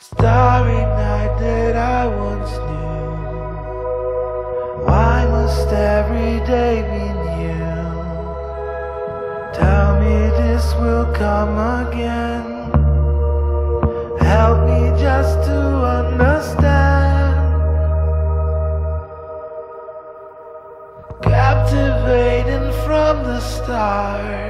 Starry night that I once knew. Why must every day be new? Tell me this will come again. Help me just to understand. Captivating from the start.